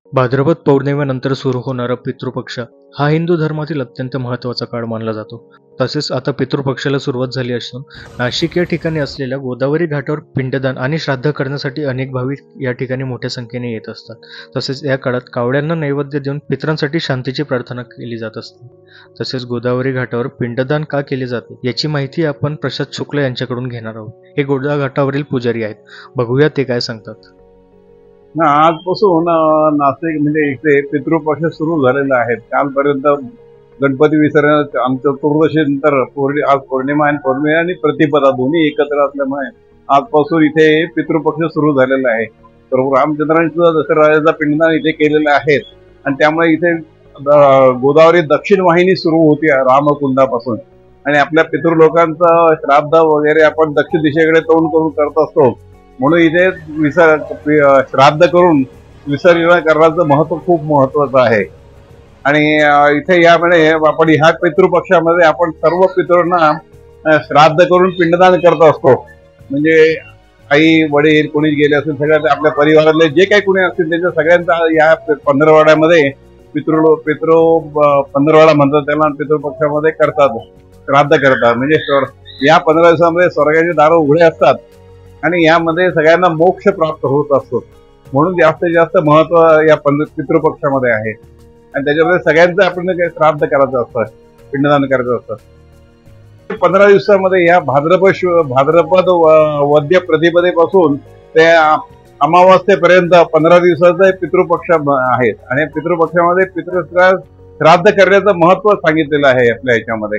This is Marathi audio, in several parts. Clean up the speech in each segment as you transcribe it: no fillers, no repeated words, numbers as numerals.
भाद्रपद पौर्णिमेनंतर सुरू होणारा पितृपक्ष हा हिंदू धर्मातील अत्यंत महत्त्वाचा काळ मानला जातो. तसेच आता पितृपक्षाला सुरुवात झाली असून नाशिक या ठिकाणी असलेल्या गोदावरी घाटावर पिंडदान आणि श्राद्ध करण्यासाठी अनेक भाविक या ठिकाणी मोठ्या संख्येने येत असतात. तसेच या काळात कावड्यांना नैवेद्य देऊन पितरांसाठी शांतीची प्रार्थना केली जात असते. तसेच गोदावरी घाटावर पिंडदान का केले जाते याची माहिती आपण प्रसाद शुक्ल यांच्याकडून घेणार आहोत. हे गोदा घाटावरील पुजारी आहेत. बघूया ते काय सांगतात. आजपासून नाशिक म्हणजे इथे पितृपक्ष सुरू झालेला आहे. कालपर्यंत गणपती विसर्जन आमच्या चतुर्दशी नंतर आज पौर्णिमा आणि प्रतिपदा दोन्ही एकत्र असल्यामुळे आजपासून इथे पितृपक्ष सुरू झालेला आहे. तर रामचंद्रांचं दसऱ्याचा पिंडदान इथे केलेलं आहे आणि त्यामुळे इथे गोदावरी दक्षिण वाहिनी सुरू होती रामकुंडापासून आणि आपल्या पितृलोकांचं श्राद्ध वगैरे आपण दक्षिण दिशेकडे तोंड करून करत असतो. म्हणून इथे श्राद्ध करून विसर्जन करण्याचं महत्व खूप महत्वाचं आहे. आणि इथे यामध्ये आपण ह्या पितृपक्षामध्ये आपण सर्व पितृंना श्राद्ध करून पिंडदान करत असतो. म्हणजे आई वडील कोणी गेले असेल सगळ्या आपल्या परिवारातले जे काही कोणी असतील त्यांच्या सगळ्यांचा या पंधरवाड्यामध्ये पितृ पंधरवाडा म्हणतात त्याला पितृपक्षामध्ये करतात, श्राद्ध करतात. म्हणजे या 15 दिवसामध्ये स्वर्गाचे दार उघडे असतात आणि यामध्ये सगळ्यांना मोक्ष प्राप्त होत असतो. म्हणून जास्तीत जास्त महत्व या पितृपक्षामध्ये आहे आणि त्याच्यामध्ये सगळ्यांचं आपण श्राद्ध करायचं असतं, पिंडदान करायचं असतं. 15 दिवसामध्ये या भाद्रपद वद्य प्रतिपदेपासून ते अमावास्येपर्यंत 15 दिवसाचा पितृपक्ष आहे आणि पितृपक्षामध्ये श्राद्ध करण्याचं महत्व सांगितलेलं आहे आपल्या ह्याच्यामध्ये.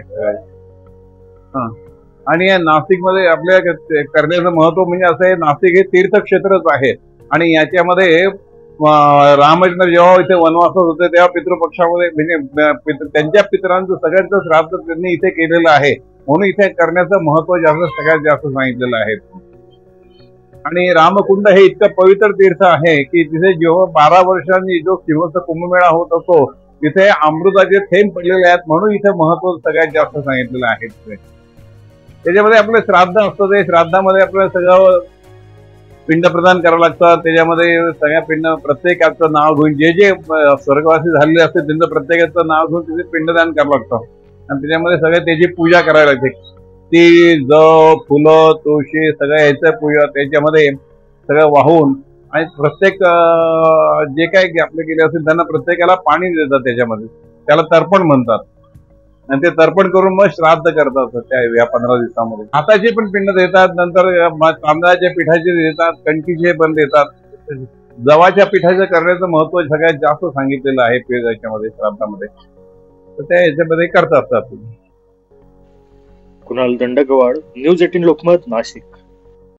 आणि नाशिकमध्ये आपल्या करण्याचं महत्व म्हणजे असं आहे, नाशिक हे तीर्थक्षेत्रच आहे आणि याच्यामध्ये रामचंद्र जेव्हा इथे वनवासात होते तेव्हा पितृपक्षामध्ये म्हणजे त्यांच्या पितरांचं सगळ्यांचं श्राद्ध त्यांनी इथे केलेलं आहे. म्हणून इथे करण्याचं महत्व सगळ्यात जास्त सांगितलेलं आहे. आणि रामकुंड हे इतकं पवित्र तीर्थ आहे की तिथे जेव्हा 12 वर्षांनी जो सिंहस्थ कुंभमेळा होत असतो तिथे अमृताचे थेंब पडलेले आहेत. म्हणून इथे महत्व सगळ्यात जास्त सांगितलेलं आहे. त्याच्यामध्ये आपलं श्राद्ध असतं, ते श्राद्धामध्ये आपल्याला सगळं पिंड प्रदान करावं लागतं. त्याच्यामध्ये सगळ्या प्रत्येकाचं नाव घेऊन जे जे स्वर्गवासी झालेले असते त्यांचं प्रत्येकाचं नाव घेऊन तिथे पिंडदान करावं लागतं आणि त्याच्यामध्ये सगळं त्याची पूजा करावी लागते. ती फुलं तुळशी सगळ्या ह्याचं पूजा त्याच्यामध्ये सगळं वाहून आणि प्रत्येक जे काही आपले केले असेल त्यांना प्रत्येकाला पाणी देतात. त्याच्यामध्ये त्याला तर्पण म्हणतात आणि ते तर्पण करून मग श्राद्ध करतात त्या या 15 दिवसामध्ये. हाताचे पण पिंड देतात, नंतर तांदळाच्या पिठाचे देतात, कणकीचे पण देतात. जवाच्या पिठाचं करण्याचं महत्व सगळ्यात जास्त सांगितलेलं आहे याच्यामध्ये श्राद्धामध्ये. तर त्या ह्याच्यामध्ये करत असतात. कुणाल दंडगवाड, न्यूज 18 लोकमत, नाशिक.